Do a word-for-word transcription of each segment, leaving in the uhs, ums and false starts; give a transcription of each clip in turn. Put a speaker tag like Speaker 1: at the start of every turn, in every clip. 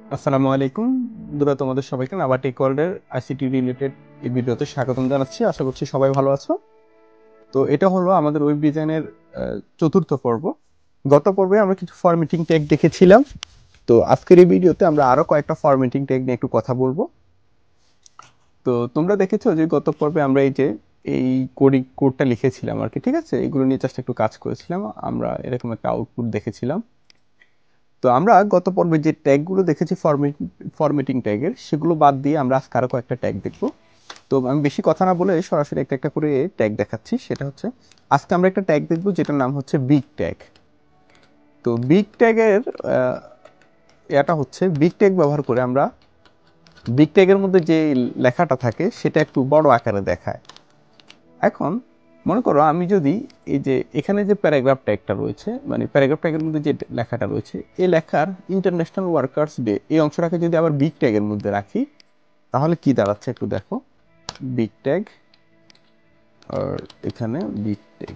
Speaker 1: আসসালামু আলাইকুম বন্ধুরা, তোমাদের সবাইকে নাবাটিক ওয়ার্ল্ডের আইসিটি রিলেটেড এই ভিডিওতে স্বাগতম জানাচ্ছি। আশা করছি সবাই ভালো আছো। তো এটা হলো আমাদের ওয়েব ডিজাইনের চতুর্থ পর্ব। গত পর্বে আমরা কিছু ফরম্যাটিং ট্যাগ দেখেছিলাম। তো আজকের এই ভিডিওতে আমরা আরো কয়েকটা ফরম্যাটিং ট্যাগ নিয়ে একটু কথা বলবো। তো তোমরা দেখেছো যে গত পর্বে আমরা এই যে এই কোডিং কোডটা লিখেছিলাম আর কি, ঠিক আছে, এগুলো নিয়ে জাস্ট একটু কাজ করেছিলাম, আমরা এরকম একটা আউটপুট দেখেছিলাম। তো আমরা গত পর্বে যে ট্যাগগুলো দেখেছি ফরম্যাটিং ট্যাগের, সেগুলো বাদ দিয়ে আমরা আজকে আরো কয়েকটা ট্যাগ দেখব। তো আমি বেশি কথা না বলে সরাসরি একটা একটা করে ট্যাগ দেখাচ্ছি। সেটা হচ্ছে আজকে আমরা একটা ট্যাগ দেখব যেটার নাম হচ্ছে বিগ ট্যাগ। তো বিগ ট্যাগের এটা হচ্ছে বিগ ট্যাগ ব্যবহার করে আমরা বিগ ট্যাগের মধ্যে যে লেখাটা থাকে সেটা একটু বড় আকারে দেখায়। এখন মনে করো আমি যদি এই যে এখানে যে প্যারাগ্রাফ ট্যাগটা রয়েছে, মানে প্যারাগ্রাফ ট্যাগের মধ্যে যে লেখাটা রয়েছে, এই লেখার ইন্টারন্যাশনাল ওয়ার্কার্স ডে এই অংশটাকে যদি আবার বিগ ট্যাগের মধ্যে রাখি, তাহলে কি দাঁড়াচ্ছে একটু দেখো। বিগ ট্যাগ আর এখানে বিগ ট্যাগ,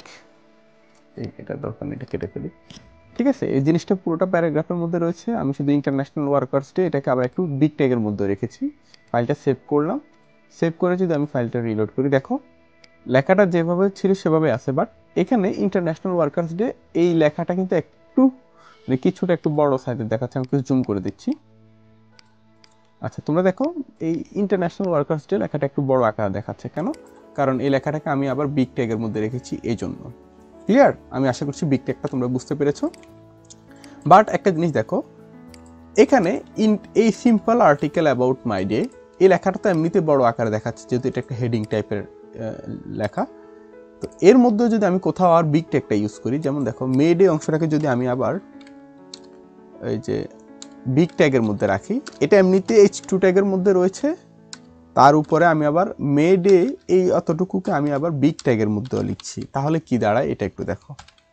Speaker 1: এটা দরকার নেই, এটা কেটে ফেলি। ঠিক আছে, এই জিনিসটা পুরোটা প্যারাগ্রাফের মধ্যে রয়েছে, আমি শুধু ইন্টারন্যাশনাল ওয়ার্কার্স ডে এটাকে আবার একটু বিগ ট্যাগের মধ্যে রেখেছি। ফাইলটা সেভ করলাম। সেভ করে যদি আমি ফাইলটা রিলোড করি, দেখো লেখাটা যেভাবে ছিল সেভাবে আছে, বাট এখানে ইন্টারন্যাশনাল ওয়ার্কার্স ডে এই লেখাটা কিন্তু একটু মানে কিছুটা একটু বড় সাইজের দেখাচ্ছে। আমি কিছু জুম করে দিচ্ছি। আচ্ছা, তোমরা দেখো এই ইন্টারন্যাশনাল ওয়ার্কার্স ডে লেখাটা একটু বড় আকার দেখাচ্ছে। কেন? কারণ এই লেখাটাকে আমি আবার বিগ ট্যাগের মধ্যে রেখেছি এই জন্য। ক্লিয়ার? আমি আশা করছি বিগ ট্যাগটা তোমরা বুঝতে পেরেছো। বাট একটা জিনিস দেখো, এখানে ইন এই simple article about my day এই লেখাটা তো এমনিতে বড় আকারে দেখাচ্ছে, যেহেতু এটা একটা হেডিং টাইপের লেখা। তো এর মধ্যে যদি আমি কোথাও আর বিগ ট্যাগটা ইউজ করি, যেমন দেখো মে ডে অংশটাকে যদি আমি আবার এই যে বিগ ট্যাগের মধ্যে রাখি, এটা এমনিতে এইচ টু ট্যাগের মধ্যে রয়েছে, তার উপরে আমি আবার মে ডে এই অতটুকুকে আমি আবার বিগ ট্যাগের মধ্যেও লিখছি, তাহলে কি দাঁড়ায় এটা একটু দেখো।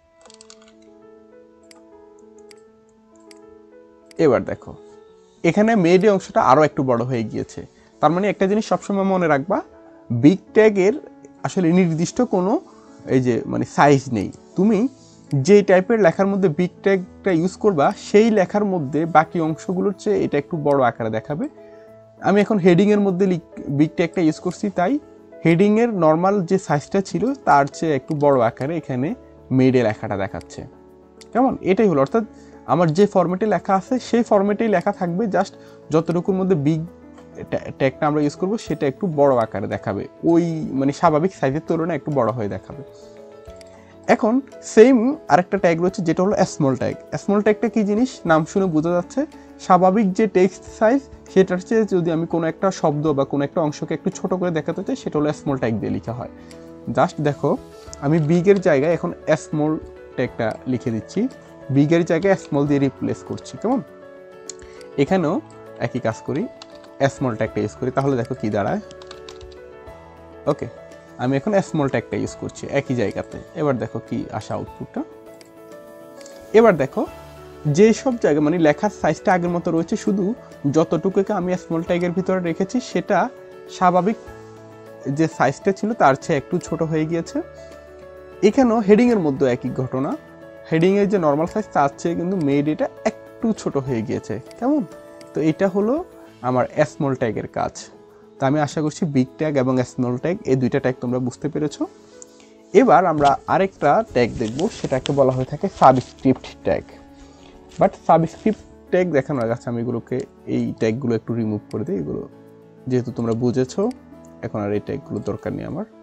Speaker 1: এবার দেখো এখানে মে ডে অংশটা আরো একটু বড় হয়ে গিয়েছে। তার মানে একটা জিনিস সবসময় মনে রাখবা, বিগ ট্যাগের আসলে নির্দিষ্ট কোনো এই যে মানে সাইজ নেই। তুমি যে টাইপের লেখার মধ্যে বিগ ট্যাগটা ইউজ করবা, সেই লেখার মধ্যে বাকি অংশগুলোর চেয়ে এটা একটু বড় আকারে দেখাবে। আমি এখন হেডিংয়ের মধ্যে বিগ ট্যাগটা ইউজ করছি, তাই হেডিংয়ের নর্মাল যে সাইজটা ছিল তার চেয়ে একটু বড় আকারে এখানে মেডে লেখাটা দেখাচ্ছে। কেমন? এটাই হলো, অর্থাৎ আমার যে ফরম্যাটে লেখা আছে সেই ফরম্যাটেই লেখা থাকবে, জাস্ট যতটুকুর মধ্যে বিগ ট্যাগটা আমরা ইউজ করবো সেটা একটু বড় আকারে দেখাবে, ওই মানে স্বাভাবিক সাইজের তুলনায় একটু বড় হয়ে দেখাবে। এখন সেম আরেকটা ট্যাগ রয়েছে যেটা হলো স্মল ট্যাগ। স্মল ট্যাগটা কি জিনিস নাম শুনে বোঝা যাচ্ছে, স্বাভাবিক যে টেক্সট সাইজ সেটার চেয়ে যদি আমি কোনো একটা শব্দ বা কোনো একটা অংশকে একটু ছোট করে দেখাতে চাই, সেটা হলো স্মল ট্যাগ দিয়ে লেখা হয়। জাস্ট দেখো আমি বিগের জায়গায় এখন স্মল ট্যাগটা লিখে দিচ্ছি, বিগের জায়গায় স্মল দিয়ে রিপ্লেস করছি। কেমন? এখানেও একই কাজ করি, স্মল ট্যাগটা ইউজ করি, তাহলে দেখো কি দাঁড়ায়। ওকে, আমি এখন স্মল ট্যাগটা ইউজ করছি একই জায়গাতে। এবার দেখো কি আসা আউটপুটটা। এবার দেখো যে সব জায়গায় মানে লেখার সাইজটা আগের মতো রয়েছে, শুধু যতটুকুকে আমি স্মল ট্যাগের ভিতরে রেখেছি সেটা স্বাভাবিক যে সাইজটা ছিল তার চেয়ে একটু ছোট হয়ে গিয়েছে। এখানেও হেডিংয়ের মধ্যে একই ঘটনা, হেডিংয়ের যে নর্মাল সাইজ তার চেয়ে কিন্তু মেড এটা একটু ছোট হয়ে গিয়েছে। কেমন? তো এটা হলো আমার স্মল ট্যাগের কাজ। তো আমি আশা করছি বিগ ট্যাগ এবং স্মল ট্যাগ এই দুইটা ট্যাগ তোমরা বুঝতে পেরেছো। এবার আমরা আরেকটা ট্যাগ দেখব, সেটাকে বলা হয়ে থাকে subscript tag. But subscript tag দেখানোর কাছে আমি এগুলোকে এই ট্যাগগুলো একটু রিমুভ করে দিই, এগুলো যেহেতু তোমরা বুঝেছো, এখন আর এই ট্যাগগুলো দরকার নেই আমার।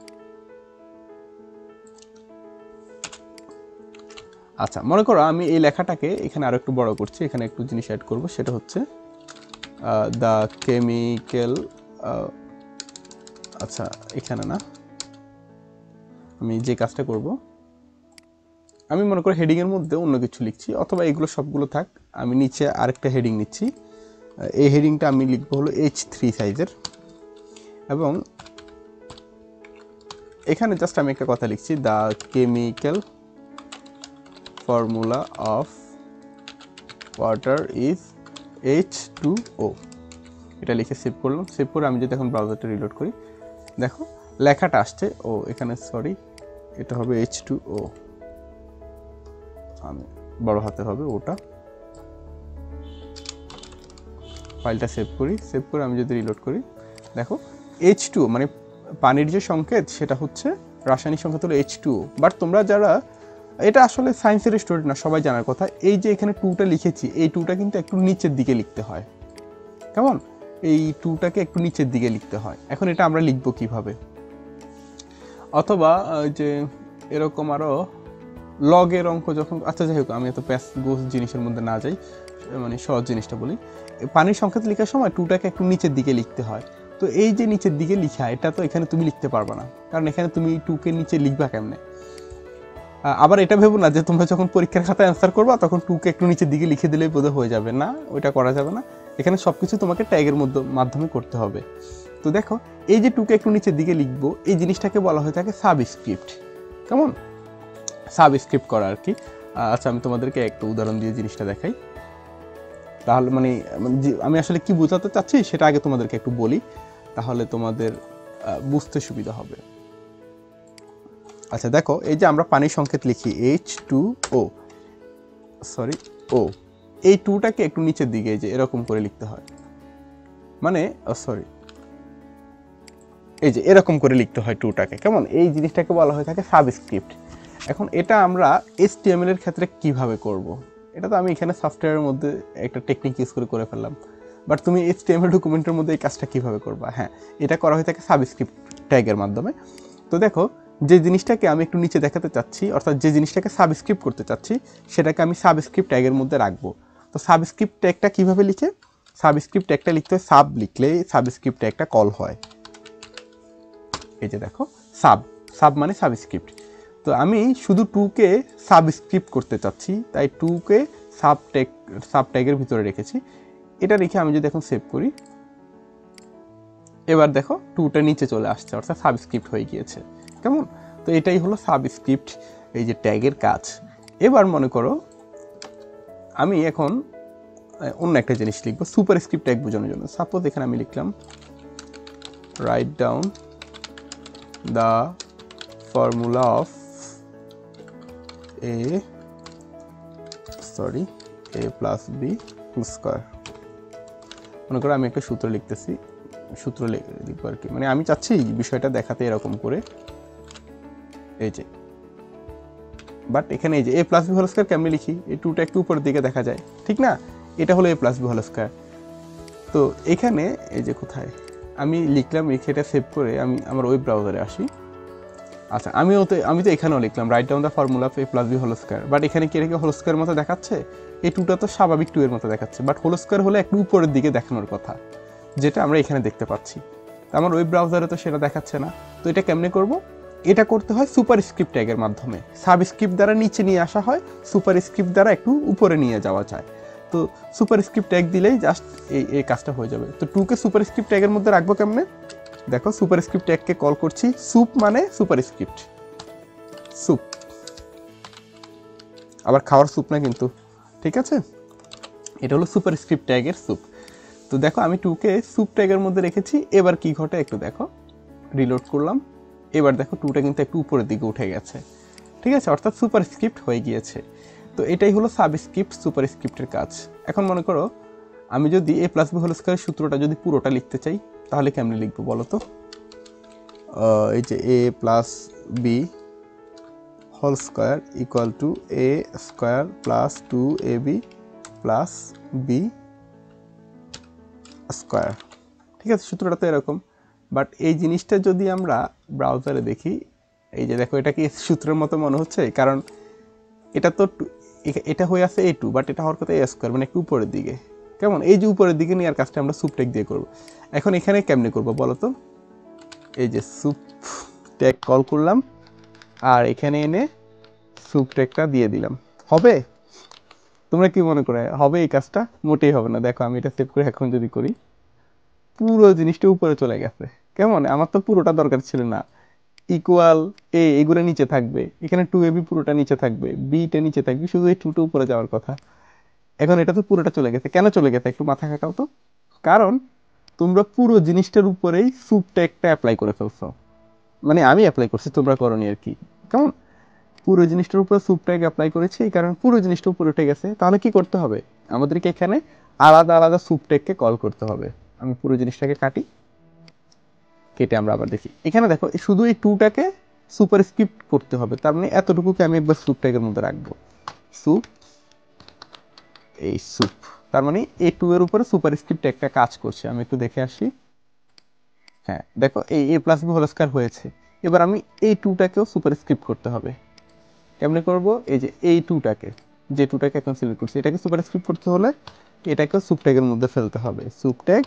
Speaker 1: আচ্ছা, মনে করো আমি এই লেখাটাকে এখানে আরো একটু বড় করছি, এখানে একটু জিনিস অ্যাড করব, সেটা হচ্ছে দ্য কেমিক্যাল। আচ্ছা, এখানে না, আমি যে কাজটা করব, আমি মনে করি হেডিংয়ের মধ্যে অন্য কিছু লিখছি, অথবা এগুলো সবগুলো থাক, আমি নিচে আরেকটা হেডিং নিচ্ছি। এই হেডিংটা আমি লিখবো হলো এইচ থ্রি সাইজের, এবং এখানে জাস্ট আমি একটা কথা লিখছি, the chemical formula of water is H two O. এটা লিখে সেভ করলাম। সেভ করে আমি যদি এখন ব্রাউজারটা রিলোড করি, দেখো লেখাটা আসছে। ও এখানে সরি, এটা হবে এইচ টু ও, আমি বড় হাতে হবে ওটা। ফাইলটা সেভ করি, সেভ করে আমি যদি রিলোড করি, দেখো এইচ টু মানে পানির যে সংকেত সেটা হচ্ছে রাসায়নিক সংকেত হলো এইচ টু। বাট তোমরা যারা, এটা আসলে সায়েন্সের স্টুডেন্ট না, সবাই জানার কথা, এই যে এখানে টুটা লিখেছি, এই টুটা কিন্তু একটু নিচের দিকে লিখতে হয়। কেমন? এই টুটাকে একটু নিচের দিকে লিখতে হয়। এখন এটা আমরা লিখবো কিভাবে? অথবা যে এরকম আরও লগের অঙ্ক যখন, আচ্ছা যাই হোক, আমি এত প্যাস গোস জিনিসের মধ্যে না যাই, মানে সহজ জিনিসটা বলি। পানির সংকেত লেখার সময় টুটাকে একটু নিচের দিকে লিখতে হয়। তো এই যে নিচের দিকে লিখা, এটা তো এখানে তুমি লিখতে পারবে না, কারণ এখানে তুমি টুকে নিচে লিখবা কেমনে? আবার এটা ভেবো না যে তোমরা যখন পরীক্ষার খাতায় অ্যান্সার করবা তখন টুকে একটু নিচের দিকে লিখে দিলেই বোধহয় হয়ে যাবে, না, ওইটা করা যাবে না। এখানে সব কিছু তোমাকে ট্যাগের মধ্যে মাধ্যমে করতে হবে। তো দেখো, এই যে টুকে একটু নিচের দিকে লিখবো, এই জিনিসটাকে বলা হয়ে থাকে সাবস্ক্রিপ্ট। কেমন? সাবস্ক্রিপ্ট করা আর কি। আচ্ছা, আমি তোমাদেরকে একটা উদাহরণ দিয়ে জিনিসটা দেখাই, তাহলে মানে আমি আসলে কি বোঝাতে চাচ্ছি সেটা আগে তোমাদেরকে একটু বলি, তাহলে তোমাদের বুঝতে সুবিধা হবে। আচ্ছা দেখো, এই যে আমরা পানির সংকেত লিখি H two O, sorry O, এই টুটাকে একটু নিচের দিকে এই যে এরকম করে লিখতে হয়, মানে সরি এই যে এরকম করে লিখতে হয় টুটাকে। কেমন? এই জিনিসটাকে বলা হয়ে থাকে সাবস্ক্রিপ্ট। এখন এটা আমরা এইচটিএমএল এর ক্ষেত্রে কিভাবে করব? এটা তো আমি এখানে সফটওয়্যারের মধ্যে একটা টেকনিক ইউজ করে করে ফেললাম, বাট তুমি এইচটিএমএল ডকুমেন্টের মধ্যে এই কাজটা কিভাবে করবা? হ্যাঁ, এটা করা হয়ে থাকে সাবস্ক্রিপ্ট ট্যাগের মাধ্যমে। তো দেখো, যে জিনিসটাকে আমি একটু নিচে দেখাতে চাচ্ছি, অর্থাৎ যে জিনিসটাকে সাবস্ক্রিপ্ট করতে চাচ্ছি, সেটাকে আমি সাবস্ক্রিপ্ট ট্যাগের মধ্যে রাখবো। তো সাবস্ক্রিপ্ট ট্যাগটা কিভাবে লিখে? সাবস্ক্রিপ্ট ট্যাগটা লিখতে হয়, সাব লিখলে সাবস্ক্রিপ্ট ট্যাগটা কল হয়। এই যে দেখো, সাব, সাব মানে সাবস্ক্রিপ্ট। তো আমি শুধু টুকে সাবস্ক্রিপ্ট করতে চাচ্ছি, তাই টুকে সাব ট্যাগ, সাব ট্যাগের ভিতরে রেখেছি। এটা রেখে আমি যদি এখন সেভ করি, এবার দেখো টুটা নিচে চলে আসছে, অর্থাৎ সাবস্ক্রিপ্ট হয়ে গিয়েছে। কেমন? তো এটাই হলো সাবস্ক্রিপ্ট এই যে ট্যাগের কাজ। এবার মনে করো আমি এখন অন্য একটা জিনিস লিখবো সুপারস্ক্রিপ্ট ট্যাগ বোঝানোর জন্য। সাপোজ এখানে আমি লিখলাম write down the formula of a sorry a plus b square. মনে করো আমি একটা সূত্র লিখতেছি, সূত্র লিখবো আর কি, মানে আমি চাচ্ছি বিষয়টা দেখাতে এরকম করে, এই যে, বাট এখানে এই যে a plus b whole square কেমনি লিখি? এই টুটা একটু উপরের দিকে দেখা যায়, ঠিক না? এটা হলো a plus b whole square. তো এখানে এই যে কোথায় আমি লিখলাম, এটা সেভ করে আমি আমার ওয়েব ব্রাউজারে আসি। আচ্ছা, আমিও তো আমি তো এখানেও লিখলাম write down the formula of a plus b whole square, but এখানে কি রেখে হোল স্কোয়ার মতো দেখাচ্ছে? এই টুটা তো স্বাভাবিক টু এর মতো দেখাচ্ছে, বাট হোল স্কোয়ার হলে একটু উপরের দিকে দেখানোর কথা, যেটা আমরা এখানে দেখতে পাচ্ছি। আমার ওয়েব ব্রাউজারে তো সেটা দেখাচ্ছে না। তো এটা কেমনে করব? এটা করতে হয় সুপারস্ক্রিপ্ট ট্যাগের মাধ্যমে। সাবস্ক্রিপ্ট দ্বারা নিচে নিয়ে আসা হয়, সুপারস্ক্রিপ্ট দ্বারা একটু উপরে নিয়ে যাওয়া যায়। তো সুপারস্ক্রিপ্ট ট্যাগ দিলেই জাস্ট এই এই কাজটা হয়ে যাবে। তো টুকে সুপারস্ক্রিপ্ট ট্যাগের মধ্যে রাখবো কেমনে? দেখো, সুপারস্ক্রিপ্ট ট্যাগকে কল করছি, সুপ মানে সুপারস্ক্রিপ্ট, সুপ, আবার খাওয়ার স্যুপ না কিন্তু, ঠিক আছে? এটা হলো সুপারস্ক্রিপ্ট ট্যাগের স্যুপ। তো দেখো, আমি টুকে স্যুপ ট্যাগের মধ্যে রেখেছি। এবার কি ঘটে একটু দেখো, রিলোড করলাম, এবার দেখো টুটা কিন্তু একটু উপরের দিকে উঠে গেছে, ঠিক আছে? অর্থাৎ সুপারস্ক্রিপ্ট হয়ে গিয়েছে। তো এটাই হলো সাবস্ক্রিপ্ট সুপারস্ক্রিপ্টের কাজ। এখন মনে করো আমি যদি এ প্লাস বি হোল স্কোয়ারের সূত্রটা যদি পুরোটা লিখতে চাই, তাহলে কেমনে লিখবো বলো তো? এই যে a plus b whole square equal to a square plus two a b plus b square, ঠিক আছে? সূত্রটা তো এরকম। বাট এই জিনিসটা যদি আমরা ব্রাউজারে দেখি, এই যে দেখো, এটা কি সূত্রের মতো মনে হচ্ছে? কারণ এটা তো এটা হয়ে আছে এ টু, বাট এটা হওয়ার কথা এ স্কোয়ার, মানে একটু উপরের দিকে। কেমন? এই যে উপরের দিকে নেওয়ার কাজটা আমরা সুপ ট্যাগ দিয়ে করবো। এখন এখানে কেমনে করবো বলো তো? এই যে সুপ ট্যাগ কল করলাম, আর এখানে এনে সুপ ট্যাগটা দিয়ে দিলাম, হবে? তোমরা কি মনে করে হবে এই কাজটা? মোটেই হবে না। দেখো, আমি এটা সেভ করে এখন যদি করি, পুরো জিনিসটা উপরে চলে গেছে। কেমন? আমার তো পুরোটা দরকার ছিল না। ইকুয়াল এ এগুলো নিচে থাকবে, এখানে টু এ বি পুরোটা নিচে থাকবে, বিটা নিচে থাকবে, শুধু এই টুটা উপরে যাওয়ার কথা। এখন এটা তো পুরোটা চলে গেছে। কেন চলে গেছে একটু মাথা খাটাও তো। কারণ তোমরা পুরো জিনিসটার উপরেই সুপ ট্যাগটা অ্যাপ্লাই করে ফেলছো, মানে আমি অ্যাপ্লাই করছি, তোমরা করনি আর কি। কেমন? পুরো জিনিসটার উপরে সুপ ট্যাগ অ্যাপ্লাই করেছি, এই কারণে পুরো জিনিসটা উপরে উঠে গেছে। তাহলে কি করতে হবে? আমাদেরকে এখানে আলাদা আলাদা সুপ ট্যাগকে কল করতে হবে। আমি পুরো জিনিসটাকে কাটি, কেটে আমরা আবার দেখি। এখানে দেখো শুধু এই টুটাকে সুপার স্ক্রিপ্ট করতে হবে, তার মানে এতটুকুকে আমি একবার সুপ ট্যাগের মধ্যে রাখবো, সুপ, এই সুপ, তার মানে এই টু এর উপরে সুপার স্ক্রিপ্ট একটা কাজ করছে। আমি একটু দেখে আসি, হ্যাঁ দেখো এই a plus b whole square হয়েছে। এবার আমি এই টুটাকেও সুপার স্ক্রিপ্ট করতে হবে। কেমনে করব? এই যে এই টুটাকে, যে টুটাকে এখন সিলেক্ট করছি, এটাকে সুপার স্ক্রিপ্ট করতে হলে এটাকেও সুপ ট্যাগের মধ্যে ফেলতে হবে, সুপ ট্যাগ,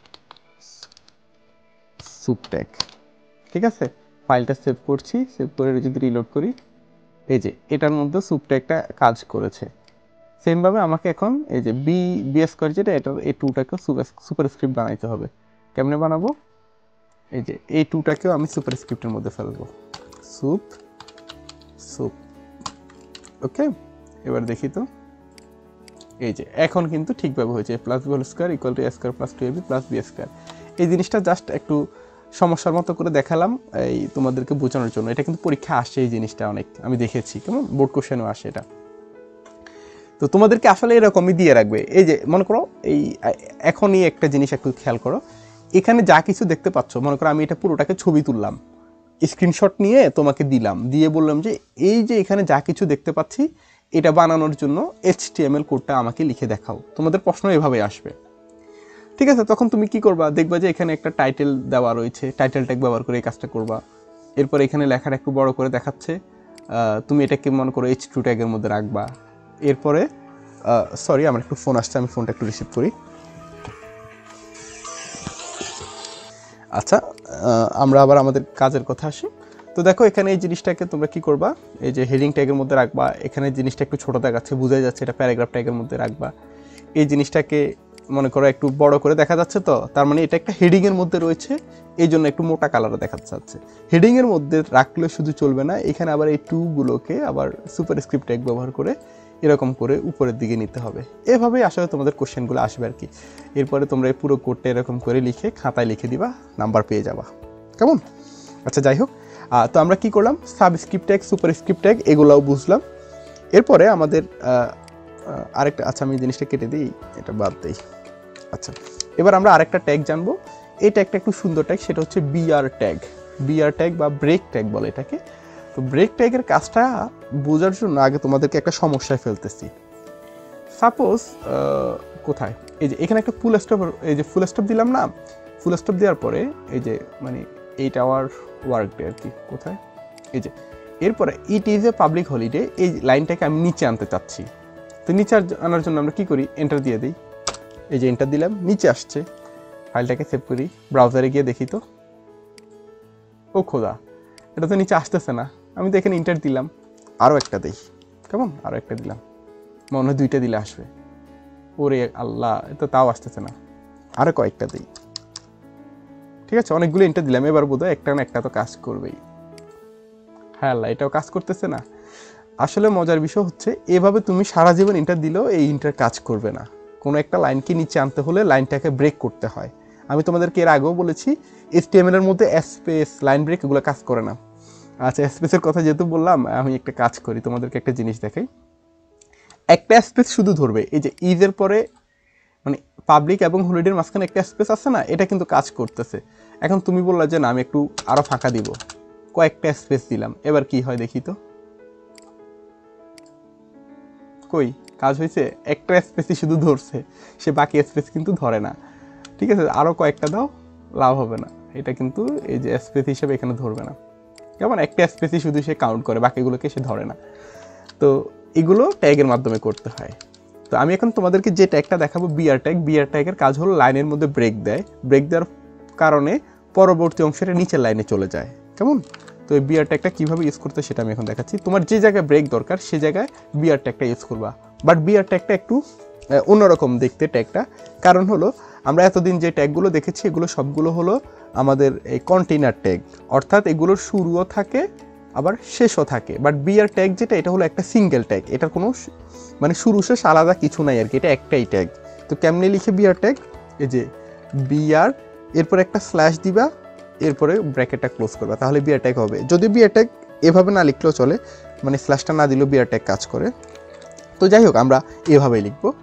Speaker 1: সুপ ট্যাগ। ঠিক আছে, ফাইলটা সেভ করছি, সেভ করে যদি রিলোড করি, এই যে এটার মধ্যে সুপ ট্যাগটা কাজ করেছে। সেমভাবে আমাকে এখন এই যে বি বি স্কয়ার যেটা, এটা এই টুটাকে সুপার স্ক্রিপ্ট বানাইতে হবে। কেমনে বানাবো? এই যে এই টুটাকেও আমি সুপার স্ক্রিপ্টের মধ্যে ফেলবো, সুপ, সুপ। ওকে, এবার দেখি তো, এই যে এখন কিন্তু ঠিকভাবে হয়েছে, a plus b whole square equal to a square plus two a b plus b square. এই জিনিসটা জাস্ট একটু সমস্যার মতো করে দেখালাম এই তোমাদেরকে বোঝানোর জন্য। এটা কিন্তু পরীক্ষা আসে এই জিনিসটা অনেক, আমি দেখেছি, কেমন বোর্ড কোশ্চেনও আসে এটা। তো তোমাদেরকে আসলে এরকমই দিয়ে রাখবে। এই যে মনে করো এই এখনই একটা জিনিস একটু খেয়াল করো, এখানে যা কিছু দেখতে পাচ্ছ, মনে করো আমি এটা পুরোটাকে ছবি তুললাম, স্ক্রিনশট নিয়ে তোমাকে দিলাম, দিয়ে বললাম যে এই যে এখানে যা কিছু দেখতে পাচ্ছি এটা বানানোর জন্য এইচটিএমএল কোডটা আমাকে লিখে দেখাও। তোমাদের প্রশ্ন এভাবে আসবে, ঠিক আছে? তখন তুমি কি করবা? দেখবা যে এখানে একটা টাইটেল দেওয়া রয়েছে, টাইটেল ট্যাগ ব্যবহার করে এই কাজটা করবা। এরপর এখানে লেখাটা একটু বড় করে দেখাচ্ছে, তুমি এটাকে মনে করো এইচ টু ট্যাগের মধ্যে রাখবা। এরপরে সরি আমার একটু ফোন আসছে, আমি ফোনটা একটু রিসিভ করি। আচ্ছা, আমরা আবার আমাদের কাজের কথা আসি। তো দেখো এখানে এই জিনিসটাকে তোমরা কি করবা, এই যে হেডিং ট্যাগের মধ্যে রাখবা। এখানে জিনিসটা একটু ছোট দেখাচ্ছে, বোঝা যাচ্ছে এটা প্যারাগ্রাফ ট্যাগের মধ্যে রাখবা। এই জিনিসটাকে মনে করো একটু বড় করে দেখা যাচ্ছে, তো তার মানে এটা একটা হেডিং এর মধ্যে রয়েছে, এই জন্য একটু মোটা কালারে দেখা যাচ্ছে। হেডিং এর মধ্যে রাখলে শুধু চলবে না, এখানে আবার এই টু গুলোকে আবার সুপার স্ক্রিপ্ট ট্যাগ ব্যবহার করে এরকম করে উপরের দিকে নিতে হবে। এভাবেই আসলে তোমাদের কোশ্চেনগুলো আসবে আর কি। এরপরে তোমরা এই পুরো কোডটা এরকম করে লিখে খাতায় লিখে দিবা, নাম্বার পেয়ে যাবা, কেমন? আচ্ছা যাই হোক, তো আমরা কি করলাম, subscript tag, superscript tag এগুলাও বুঝলাম। এরপরে আমাদের আরেকটা, আচ্ছা আমি জিনিসটা কেটে দিই, এটা বাদ দিই। আচ্ছা, এবার আমরা আরেকটা ট্যাগ জানবো। এই ট্যাগটা একটু সুন্দর ট্যাগ, সেটা হচ্ছে বিআর ট্যাগ। বিআর ট্যাগ বা ব্রেক ট্যাগ বলে এটাকে। তো ব্রেক ট্যাগের কাজটা বোঝার জন্য আগে তোমাদেরকে একটা সমস্যায় ফেলতেছি। সাপোজ কোথায়, এই যে এখানে একটা ফুল স্টপ, এই যে ফুল স্টপ দিলাম না, ফুল স্টপ দেওয়ার পরে এই যে মানে এইট আওয়ার ওয়ার্ক ডে আর কি, কোথায়, এই যে এরপরে it is a public holiday, এই লাইনটাকে আমি নিচে আনতে চাচ্ছি। তো নিচে আনার জন্য আমরা কি করি, এন্টার দিয়ে দিই। এই যে এন্টার দিলাম, নিচে আসছে। ফাইলটাকে সেভ করি, ব্রাউজারে গিয়ে দেখি তো, ও খোদা, এটা তো নিচে আসতেছে না। আমি তো এখানে এন্টার দিলাম, আরও একটা দিই, কেমন, আরও একটা দিলাম, মনে হয় দুইটা দিলে আসবে। ওরে আল্লাহ, এটা তাও আসতেছে না, আরও কয়েকটা দিই। ঠিক আছে, অনেকগুলো এন্টার দিলাম, এবার বোধহয় একটা না একটা তো কাজ করবেই। হ্যাঁ আল্লাহ, এটাও কাজ করতেছে না। আসলে মজার বিষয় হচ্ছে, এভাবে তুমি সারা জীবন এন্টার দিলেও এই ইন্টার কাজ করবে না। কোনো একটা লাইনকে নিচে আনতে হলে লাইনটাকে ব্রেক করতে হয়। আমি তোমাদেরকে এর আগেও বলেছি, এইচটিএমএল এর মধ্যে স্পেস, লাইন ব্রেক এগুলো কাজ করে না। আচ্ছা, স্পেসের কথা যেহেতু বললাম, আমি একটা কাজ করি, তোমাদেরকে একটা জিনিস দেখাই। একটা স্পেস শুধু ধরবে, এই যে ইজের পরে মানে পাবলিক এবং হলিডের মাঝখানে একটা স্পেস আছে না, এটা কিন্তু কাজ করতেছে। এখন তুমি বললা যে না, আমি একটু আরও ফাঁকা দিব, কয়েকটা স্পেস দিলাম, এবার কি হয় দেখি তো, কই কাজ হয়েছে? একটা স্পেসই শুধু ধরছে, সে বাকি স্পেস কিন্তু ধরে না। ঠিক আছে, আরও কয়েকটা দাও, লাভ হবে না, এটা কিন্তু এই যে স্পেস হিসেবে এখানে ধরবে না। যেমন একটা স্পেসই শুধু সে কাউন্ট করে, বাকিগুলোকে সে ধরে না। তো এগুলো ট্যাগের মাধ্যমে করতে হয়। তো আমি এখন তোমাদেরকে যে ট্যাগটা দেখাবো, বিআর ট্যাগ। বিআর ট্যাগের কাজ হলো লাইনের মধ্যে ব্রেক দেয়, ব্রেক দেওয়ার কারণে পরবর্তী অংশের নিচের লাইনে চলে যায়, কেমন? তো এই বিআর ট্যাগটা কীভাবে ইউজ করতে সেটা আমি এখন দেখাচ্ছি। তোমার যে জায়গায় ব্রেক দরকার সে জায়গায় বিআর ট্যাগটা ইউজ করবা। বাট বিআর ট্যাগটা একটু অন্যরকম দেখতে ট্যাগটা, কারণ হলো আমরা এতদিন যে ট্যাগগুলো দেখেছি এগুলো সবগুলো হলো আমাদের এই কন্টেইনার ট্যাগ, অর্থাৎ এগুলোর শুরুও থাকে আবার শেষও থাকে। বাট বিআর ট্যাগ যেটা, এটা হলো একটা সিঙ্গেল ট্যাগ, এটার কোনো মানে শুরু শেষ আলাদা কিছু নাই আর কি, এটা একটাই ট্যাগ। তো কেমনে লিখে বিআর ট্যাগ, এই যে বিআর, এরপর একটা স্ল্যাশ দিবা, এরপরে ব্র্যাকেটটা ক্লোজ করবা, তাহলে বিআর ট্যাগ হবে। যদি বিআর ট্যাগ এভাবে না লিখলেও চলে, মানে স্ল্যাশটা না দিলেও বিআর ট্যাগ কাজ করে। তো যাই হোক, আমরা এভাবেই লিখবো।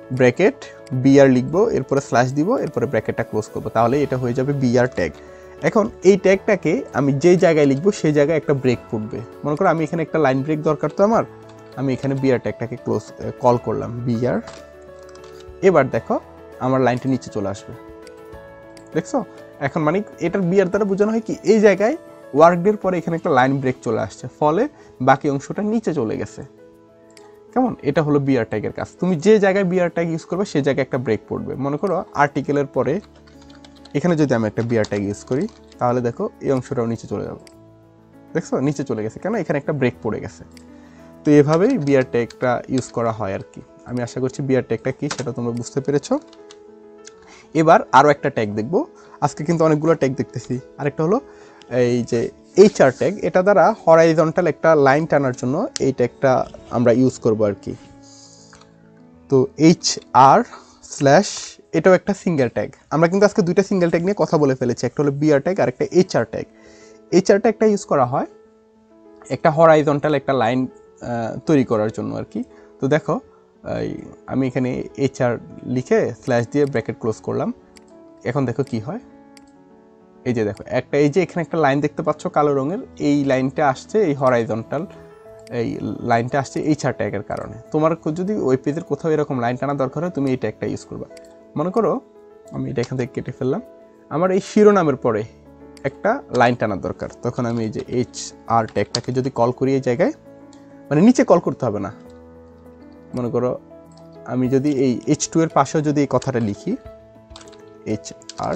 Speaker 1: ব্র্যাকেট বিআর লিখবো, এরপরে স্ল্যাশ দিব, এরপরে ব্র্যাকেটটা ক্লোজ করবো, তাহলে এটা হয়ে যাবে বিআর ট্যাগ। এখন এই ট্যাগটাকে আমি যেই জায়গায় লিখবো সেই জায়গায় একটা ব্রেক পড়বে। মনে করো আমি এখানে একটা লাইন ব্রেক দরকার, তো আমার আমি এখানে বিআর ট্যাগটাকে ক্লোজ কল করলাম বিআর। এবার দেখো আমার লাইনটা নিচে চলে আসবে, দেখছো? এখন মানে এটার বিআর দ্বারা বোঝানো হয় কি, এই জায়গায় ওয়ার্ক ডের পরে এখানে একটা লাইন ব্রেক চলে আসছে, ফলে বাকি অংশটা নিচে চলে গেছে। কেমন? এটা হলো বিআর ট্যাগের কাজ। তুমি যে জায়গায় বিআর ট্যাগ ইউজ করবে সেই জায়গায় একটা ব্রেক পড়বে। মনে করো আর্টিকেলের পরে এখানে যদি আমি একটা বিআর ট্যাগ ইউজ করি, তাহলে দেখো এই অংশটাও নিচে চলে যাবে, দেখছো? নিচে চলে গেছে কেন? এখানে একটা ব্রেক পড়ে গেছে। তো এভাবেই বিআর ট্যাগটা ইউজ করা হয় আর কি। আমি আশা করছি বিআর ট্যাগটা কি সেটা তোমরা বুঝতে পেরেছো। এবার আরও একটা ট্যাগ দেখবো। আজকে কিন্তু অনেকগুলো ট্যাগ দেখতেছি। আরেকটা হলো এই যে এইচআর ট্যাগ, এটা দ্বারা হরাইজন্টাল একটা লাইন টানার জন্য এই ট্যাগটা আমরা ইউজ করব আর কি। তো এইচ আর স্ল্যাশ এটাও একটা সিঙ্গেল ট্যাগ। আমরা কিন্তু আজকে দুইটা সিঙ্গেল ট্যাগ নিয়ে কথা বলে ফেলেছি, একটা হলো বিআর ট্যাগ আর একটা এইচআর ট্যাগ। এইচআর ট্যাগটা ইউজ করা হয় একটা হরাইজন্টাল একটা লাইন তৈরি করার জন্য আর কি। তো দেখো আমি এখানে এইচআর লিখে স্ল্যাশ দিয়ে ব্র্যাকেট ক্লোজ করলাম। এখন দেখো কি হয়, এই যে দেখো একটা এই যে এখানে একটা লাইন দেখতে পাচ্ছ কালো রঙের, এই লাইনটা আসছে এই হরাইজন্টাল এই লাইনটা আসছে এইচআর ট্যাগের কারণে। তোমার যদি ওয়েব পেজের কোথাও এরকম লাইন টানা দরকার হয় তুমি এই ট্যাগটা ইউজ করবা। মনে করো আমি এটা এখান থেকে কেটে ফেললাম, আমার এই শিরোনামের পরে একটা লাইন টানার দরকার, তখন আমি এই যে এইচ আর ট্যাগটাকে যদি কল করি এই জায়গায়, মানে নিচে কল করতে হবে না। মনে করো আমি যদি এই এইচ টু এর পাশেও যদি এই কথাটা লিখি এইচ আর,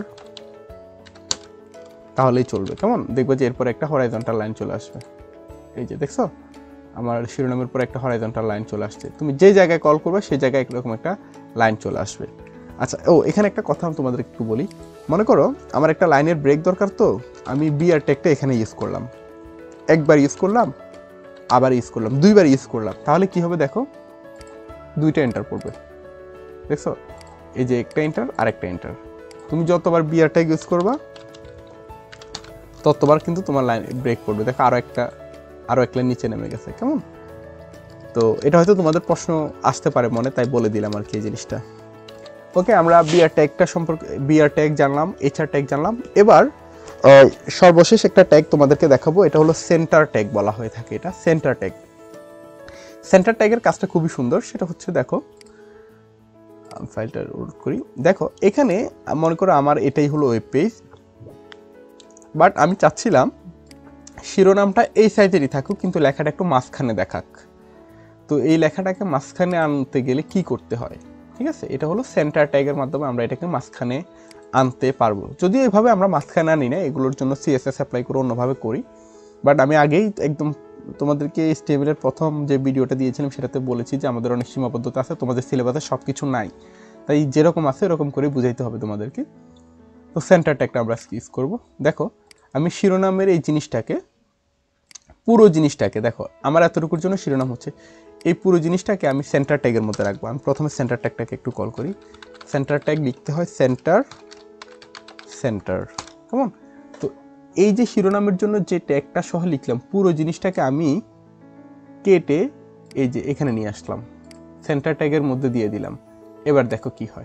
Speaker 1: তাহলেই চলবে। কেমন? দেখবো যে এরপরে একটা হরাইজন্টাল লাইন চলে আসবে। এই যে দেখছো আমার শিরোনামের পরে একটা হরাইজন্টাল লাইন চলে আসছে। তুমি যে জায়গায় কল করবে সেই জায়গায় এরকম একটা লাইন চলে আসবে। আচ্ছা, ও এখানে একটা কথা আমি তোমাদের একটু বলি। মনে করো আমার একটা লাইনের ব্রেক দরকার, তো আমি বিআর ট্যাগটা এখানে ইউজ করলাম, একবার ইউজ করলাম, আবার ইউজ করলাম, দুইবার ইউজ করলাম, তাহলে কি হবে দেখো দুইটা এন্টার পড়বে, দেখছো? এই যে একটা এন্টার আর একটা এন্টার। তুমি যতবার বিআর ট্যাগ ইউজ করবা ততবার কিন্তু তোমার লাইন ব্রেক পড়বে। দেখো আরো একটা আরো এক লাইন নিচে নেমে গেছে। কেমন? তো এটা হয়তো তোমাদের প্রশ্ন আসতে পারে মনে, তাই বলে দিলাম আর কি এই জিনিসটা। ওকে, আমরা বিআর ট্যাগটা সম্পর্কে বিআর ট্যাগ জানলাম, এইচআর ট্যাগ জানলাম। এবার সর্বশেষ একটা ট্যাগ তোমাদেরকে দেখাবো, এটা হলো সেন্টার ট্যাগ বলা হয়ে থাকে। এটা সেন্টার ট্যাগ। সেন্টার ট্যাগের কাজটা খুবই সুন্দর। সেটা হচ্ছে দেখো ফাইলটা লোড করি, দেখো এখানে মনে করো আমার এটাই হলো ওয়েব পেজ, বাট আমি চাচ্ছিলাম শিরোনামটা এই সাইজেরই থাকুক কিন্তু লেখাটা একটু মাঝখানে দেখাক। তো এই লেখাটাকে মাঝখানে আনতে গেলে কি করতে হয়? ঠিক আছে, এটা হলো সেন্টার ট্যাগের মাধ্যমে আমরা এটাকে মাঝখানে আনতে পারবো। যদিও এইভাবে আমরা মাঝখানে আনি না, এগুলোর জন্য সিএসএস অ্যাপ্লাই করে অন্যভাবে করি। বাট আমি আগেই একদম তোমাদেরকে এইচটিএমএল এর প্রথম যে ভিডিওটা দিয়েছিলাম সেটাতে বলেছি যে আমাদের অনেক সীমাবদ্ধতা আছে, তোমাদের সিলেবাসে সব কিছু নাই, তাই যেরকম আছে এরকম করে বুঝাইতে হবে তোমাদেরকে। তো সেন্টার ট্যাগটা আমরা ইউজ করবো। দেখো আমি শিরোনামের এই জিনিসটাকে পুরো জিনিসটাকে দেখো আমার এতটুকুর জন্য শিরোনাম হচ্ছে, এই পুরো জিনিসটাকে আমি সেন্টার ট্যাগের মধ্যে রাখবো। আমি প্রথমে সেন্টার ট্যাগটাকে একটু কল করি। সেন্টার ট্যাগ লিখতে হয় সেন্টার সেন্টার কেমন? তো এই যে শিরোনামের জন্য যে ট্যাগটা সহ লিখলাম পুরো জিনিসটাকে আমি কেটে এই যে এখানে নিয়ে আসলাম, সেন্টার ট্যাগের মধ্যে দিয়ে দিলাম। এবার দেখো কি হয়,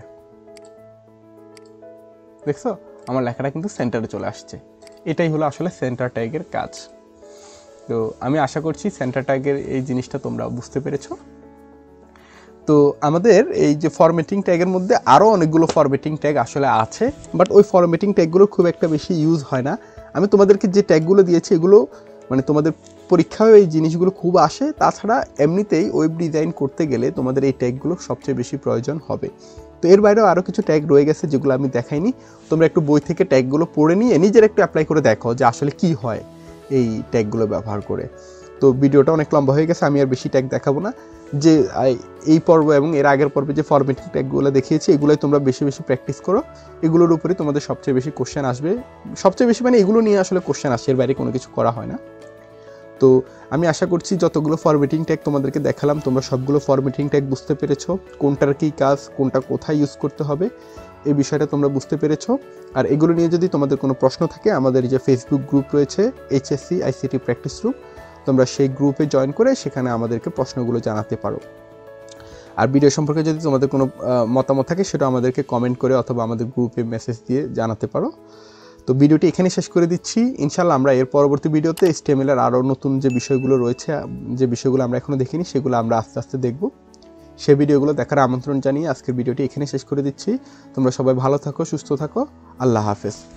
Speaker 1: দেখছো আমার লেখাটা কিন্তু সেন্টারে চলে আসছে। এটাই হলো আসলে সেন্টার ট্যাগের কাজ। তো আমি আশা করছি সেন্টার ট্যাগের এই জিনিসটা তোমরা বুঝতে পেরেছো। তো আমাদের এই যে ফরম্যাটিং ট্যাগের মধ্যে আরও অনেকগুলো ফরম্যাটিং ট্যাগ আসলে আছে, বাট ওই ফরম্যাটিং ট্যাগগুলো খুব একটা বেশি ইউজ হয় না। আমি তোমাদেরকে যে ট্যাগগুলো দিয়েছি এগুলো মানে তোমাদের পরীক্ষায় এই জিনিসগুলো খুব আসে। তাছাড়া এমনিতেই ওয়েব ডিজাইন করতে গেলে তোমাদের এই ট্যাগগুলো সবচেয়ে বেশি প্রয়োজন হবে। তো এর বাইরেও আরও কিছু ট্যাগ রয়ে গেছে যেগুলো আমি দেখাইনি। তোমরা একটু বই থেকে ট্যাগগুলো পড়ে নিয়ে নিজের একটু অ্যাপ্লাই করে দেখো যে আসলে কি হয় এই ট্যাগগুলো ব্যবহার করে। তো ভিডিওটা অনেক লম্বা হয়ে গেছে, আমি আর বেশি ট্যাগ দেখাবো না। যে এই পর্ব এবং এর আগের পর্বে যে ফরম্যাটিং ট্যাগগুলো দেখিয়েছি এগুলোই তোমরা বেশি বেশি প্র্যাকটিস করো। এগুলোর উপরে তোমাদের সবচেয়ে বেশি কোশ্চেন আসবে, সবচেয়ে বেশি মানে এগুলো নিয়ে আসলে কোশ্চেন আসে, এর বাইরে কোনো কিছু করা হয় না। তো আমি আশা করছি যতগুলো ফরম্যাটিং ট্যাগ তোমাদেরকে দেখালাম তোমরা সবগুলো ফরম্যাটিং ট্যাগ বুঝতে পেরেছো, কোনটার কী কাজ, কোনটা কোথায় ইউজ করতে হবে এই বিষয়টা তোমরা বুঝতে পেরেছো। আর এগুলো নিয়ে যদি তোমাদের কোনো প্রশ্ন থাকে আমাদের যে ফেসবুক গ্রুপ রয়েছে এইচএসসি আইসিটি প্র্যাকটিস রুম, তোমরা সেই গ্রুপে জয়েন করে সেখানে আমাদেরকে প্রশ্নগুলো জানাতে পারো। আর ভিডিও সম্পর্কে যদি তোমাদের কোনো মতামত থাকে সেটা আমাদেরকে কমেন্ট করে অথবা আমাদের গ্রুপে মেসেজ দিয়ে জানাতে পারো। তো ভিডিওটি এখানে শেষ করে দিচ্ছি। ইনশাল্লাহ আমরা এর পরবর্তী ভিডিওতে এইচ টি এম এল এর আরও নতুন যে বিষয়গুলো রয়েছে, যে বিষয়গুলো আমরা এখনও দেখিনি, সেগুলো আমরা আস্তে আস্তে দেখব। সেই ভিডিওগুলো দেখার আমন্ত্রণ জানিয়ে আজকের ভিডিওটি এখানে শেষ করে দিচ্ছি। তোমরা সবাই ভালো থাকো, সুস্থ থাকো। আল্লাহ হাফেজ।